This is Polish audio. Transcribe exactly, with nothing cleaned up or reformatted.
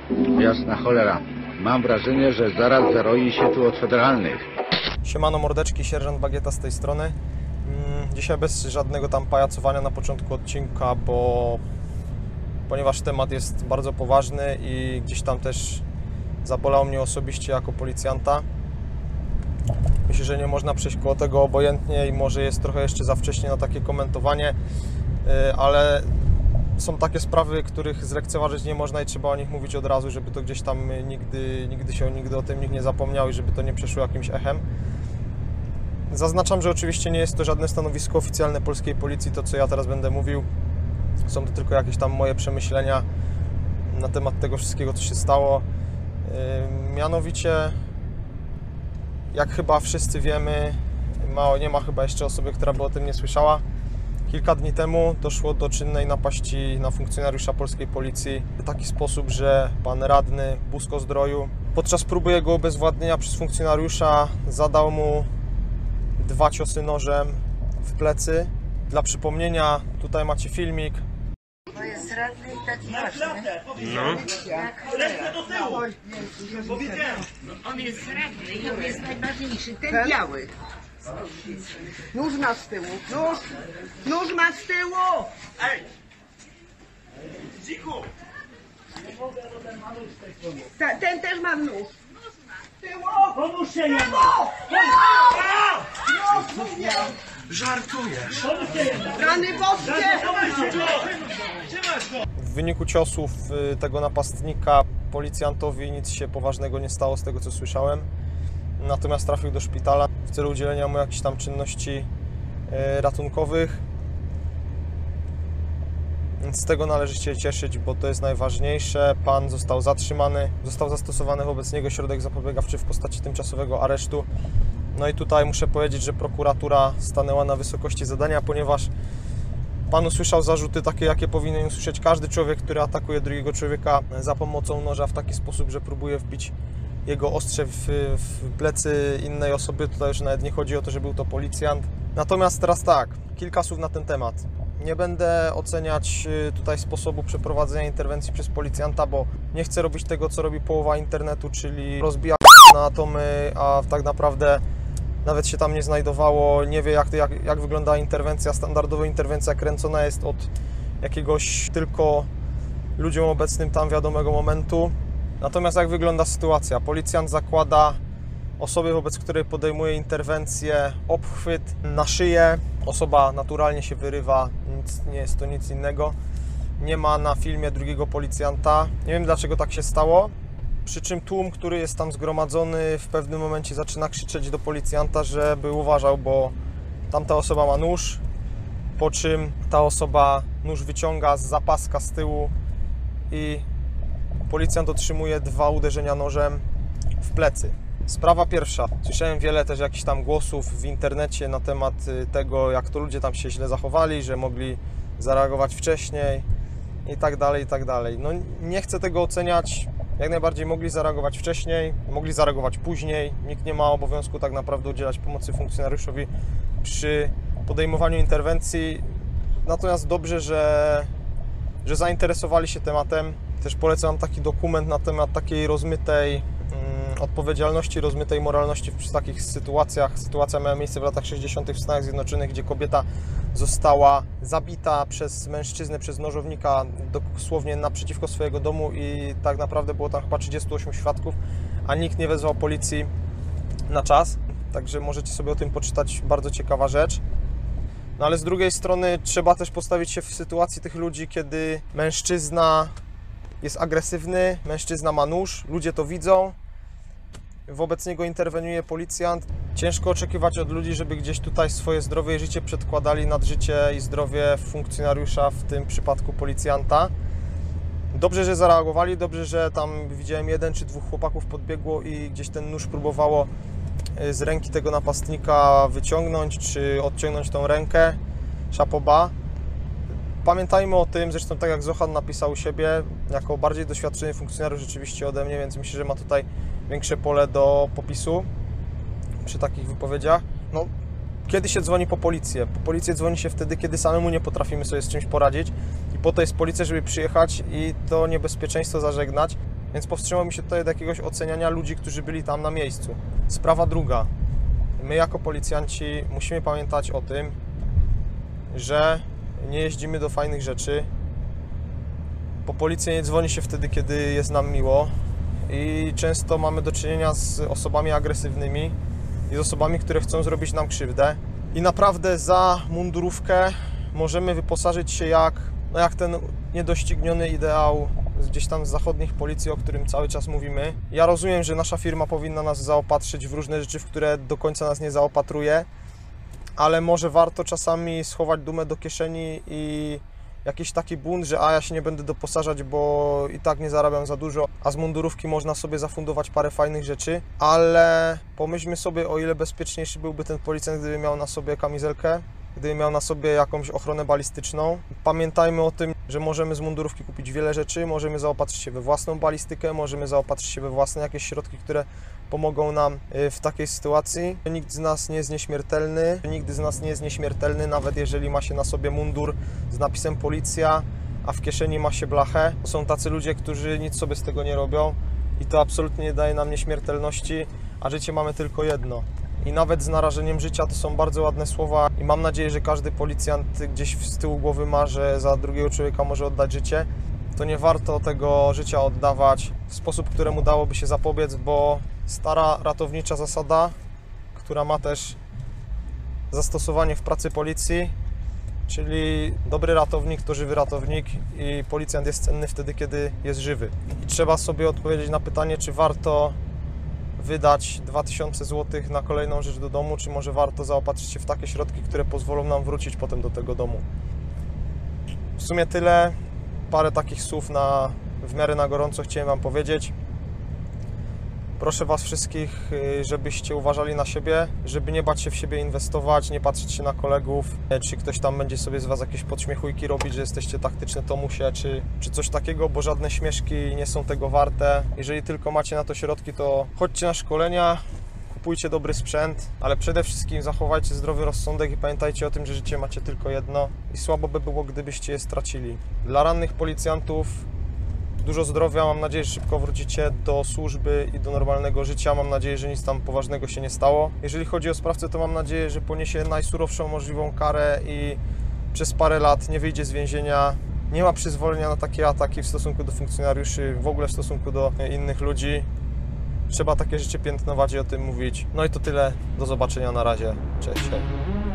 Jasna cholera. Mam wrażenie, że zaraz zaroi się tu od federalnych. Siemano mordeczki, sierżant Bagieta z tej strony. Dzisiaj bez żadnego tam pajacowania na początku odcinka, bo ponieważ temat jest bardzo poważny i gdzieś tam też zabolał mnie osobiście jako policjanta. Myślę, że nie można przejść koło tego obojętnie i może jest trochę jeszcze za wcześnie na takie komentowanie, ale są takie sprawy, których zlekceważyć nie można i trzeba o nich mówić od razu, żeby to gdzieś tam nigdy, nigdy się nigdy o tym nikt nie zapomniał i żeby to nie przeszło jakimś echem. Zaznaczam, że oczywiście nie jest to żadne stanowisko oficjalne polskiej policji, to co ja teraz będę mówił. Są to tylko jakieś tam moje przemyślenia na temat tego wszystkiego, co się stało. Yy, mianowicie, jak chyba wszyscy wiemy, mało, nie ma chyba jeszcze osoby, która by o tym nie słyszała. Kilka dni temu doszło do czynnej napaści na funkcjonariusza polskiej policji w taki sposób, że pan radny Busko-Zdroju podczas próby jego obezwładnienia przez funkcjonariusza zadał mu dwa ciosy nożem w plecy. Dla przypomnienia, tutaj macie filmik. To jest radny i taki ważny. No. Ręce do tyłu! Powiedziałem. On jest radny i on jest najważniejszy, ten biały. Nóż ma z tyłu, nóż, nóż ma z tyłu! Ej! Dziku! Ta, ten też ma nóż. Tyłu! Pomóż się jemu! Nóż, mówię! Żartujesz! Rany boskie! W wyniku ciosów tego napastnika policjantowi nic się poważnego nie stało, z tego co słyszałem. Natomiast trafił do szpitala w celu udzielenia mu jakichś tam czynności ratunkowych. Więc z tego należy się cieszyć, bo to jest najważniejsze. Pan został zatrzymany, został zastosowany wobec niego środek zapobiegawczy w postaci tymczasowego aresztu. No i tutaj muszę powiedzieć, że prokuratura stanęła na wysokości zadania, ponieważ pan usłyszał zarzuty takie, jakie powinien usłyszeć każdy człowiek, który atakuje drugiego człowieka za pomocą noża w taki sposób, że próbuje wbić jego ostrze w, w plecy innej osoby. Tutaj już nawet nie chodzi o to, że był to policjant. Natomiast teraz tak, kilka słów na ten temat. Nie będę oceniać tutaj sposobu przeprowadzenia interwencji przez policjanta, bo nie chcę robić tego, co robi połowa internetu, czyli rozbija na atomy, a tak naprawdę nawet się tam nie znajdowało, nie wie jak, jak, jak wygląda interwencja. Standardowa interwencja kręcona jest od jakiegoś tylko ludziom obecnym tam wiadomego momentu. Natomiast jak wygląda sytuacja? Policjant zakłada osobie, wobec której podejmuje interwencję, obchwyt na szyję. Osoba naturalnie się wyrywa, nic, nie jest to nic innego. Nie ma na filmie drugiego policjanta. Nie wiem, dlaczego tak się stało. Przy czym tłum, który jest tam zgromadzony, w pewnym momencie zaczyna krzyczeć do policjanta, żeby uważał, bo tamta osoba ma nóż, po czym ta osoba nóż wyciąga z zapaska z tyłu i policjant otrzymuje dwa uderzenia nożem w plecy. Sprawa pierwsza. Słyszałem wiele też jakichś tam głosów w internecie na temat tego, jak to ludzie tam się źle zachowali, że mogli zareagować wcześniej i tak dalej, i tak dalej. No nie chcę tego oceniać. Jak najbardziej mogli zareagować wcześniej, mogli zareagować później. Nikt nie ma obowiązku tak naprawdę udzielać pomocy funkcjonariuszowi przy podejmowaniu interwencji. Natomiast dobrze, że, że zainteresowali się tematem. Też polecam taki dokument na temat takiej rozmytej mm, odpowiedzialności, rozmytej moralności przy takich sytuacjach. Sytuacja miała miejsce w latach sześćdziesiątych w Stanach Zjednoczonych, gdzie kobieta została zabita przez mężczyznę, przez nożownika dosłownie naprzeciwko swojego domu i tak naprawdę było tam chyba trzydziestu ośmiu świadków, a nikt nie wezwał policji na czas. Także możecie sobie o tym poczytać, bardzo ciekawa rzecz. No ale z drugiej strony trzeba też postawić się w sytuacji tych ludzi, kiedy mężczyzna jest agresywny, mężczyzna ma nóż, ludzie to widzą, wobec niego interweniuje policjant. Ciężko oczekiwać od ludzi, żeby gdzieś tutaj swoje zdrowie i życie przedkładali nad życie i zdrowie funkcjonariusza, w tym przypadku policjanta. Dobrze, że zareagowali, dobrze, że tam widziałem jeden czy dwóch chłopaków podbiegło i gdzieś ten nóż próbowało z ręki tego napastnika wyciągnąć, czy odciągnąć tą rękę. Chapeau. Pamiętajmy o tym, zresztą tak jak Zochan napisał u siebie, jako bardziej doświadczony funkcjonariusz rzeczywiście ode mnie, więc myślę, że ma tutaj większe pole do popisu przy takich wypowiedziach. No, kiedy się dzwoni po policję? Po policję dzwoni się wtedy, kiedy samemu nie potrafimy sobie z czymś poradzić i po to jest policja, żeby przyjechać i to niebezpieczeństwo zażegnać. Więc powstrzymał mi się tutaj od jakiegoś oceniania ludzi, którzy byli tam na miejscu. Sprawa druga. My jako policjanci musimy pamiętać o tym, że nie jeździmy do fajnych rzeczy. Po policję nie dzwoni się wtedy, kiedy jest nam miło i często mamy do czynienia z osobami agresywnymi i z osobami, które chcą zrobić nam krzywdę. I naprawdę za mundurówkę możemy wyposażyć się jak, no jak ten niedościgniony ideał gdzieś tam z zachodnich policji, o którym cały czas mówimy. Ja rozumiem, że nasza firma powinna nas zaopatrzyć w różne rzeczy, w które do końca nas nie zaopatruje, ale może warto czasami schować dumę do kieszeni i jakiś taki bunt, że a ja się nie będę doposażać, bo i tak nie zarabiam za dużo, a z mundurówki można sobie zafundować parę fajnych rzeczy, ale pomyślmy sobie, o ile bezpieczniejszy byłby ten policjant, gdyby miał na sobie kamizelkę, gdyby miał na sobie jakąś ochronę balistyczną. Pamiętajmy o tym, że możemy z mundurówki kupić wiele rzeczy, możemy zaopatrzyć się we własną balistykę, możemy zaopatrzyć się we własne jakieś środki, które pomogą nam w takiej sytuacji. Nikt z nas nie jest nieśmiertelny, nigdy z nas nie jest nieśmiertelny, nawet jeżeli ma się na sobie mundur z napisem policja, a w kieszeni ma się blachę. Są tacy ludzie, którzy nic sobie z tego nie robią i to absolutnie nie daje nam nieśmiertelności, a życie mamy tylko jedno. I nawet z narażeniem życia to są bardzo ładne słowa i mam nadzieję, że każdy policjant gdzieś z tyłu głowy ma, że za drugiego człowieka może oddać życie. To nie warto tego życia oddawać w sposób, któremu dałoby się zapobiec, bo stara ratownicza zasada, która ma też zastosowanie w pracy policji, czyli dobry ratownik to żywy ratownik i policjant jest cenny wtedy, kiedy jest żywy. I trzeba sobie odpowiedzieć na pytanie, czy warto wydać dwa tysiące złotych na kolejną rzecz do domu, czy może warto zaopatrzyć się w takie środki, które pozwolą nam wrócić potem do tego domu. W sumie tyle. Parę takich słów na, w miarę na gorąco chciałem Wam powiedzieć. Proszę Was wszystkich, żebyście uważali na siebie, żeby nie bać się w siebie inwestować, nie patrzeć się na kolegów, czy ktoś tam będzie sobie z Was jakieś podśmiechujki robić, że jesteście taktyczne Tomusie, czy, czy coś takiego, bo żadne śmieszki nie są tego warte. Jeżeli tylko macie na to środki, to chodźcie na szkolenia, kupujcie dobry sprzęt, ale przede wszystkim zachowajcie zdrowy rozsądek i pamiętajcie o tym, że życie macie tylko jedno i słabo by było, gdybyście je stracili. Dla rannych policjantów dużo zdrowia, mam nadzieję, że szybko wrócicie do służby i do normalnego życia. Mam nadzieję, że nic tam poważnego się nie stało. Jeżeli chodzi o sprawcę, to mam nadzieję, że poniesie najsurowszą możliwą karę i przez parę lat nie wyjdzie z więzienia. Nie ma przyzwolenia na takie ataki w stosunku do funkcjonariuszy, w ogóle w stosunku do innych ludzi. Trzeba takie rzeczy piętnować i o tym mówić. No i to tyle. Do zobaczenia. Na razie. Cześć. Hej.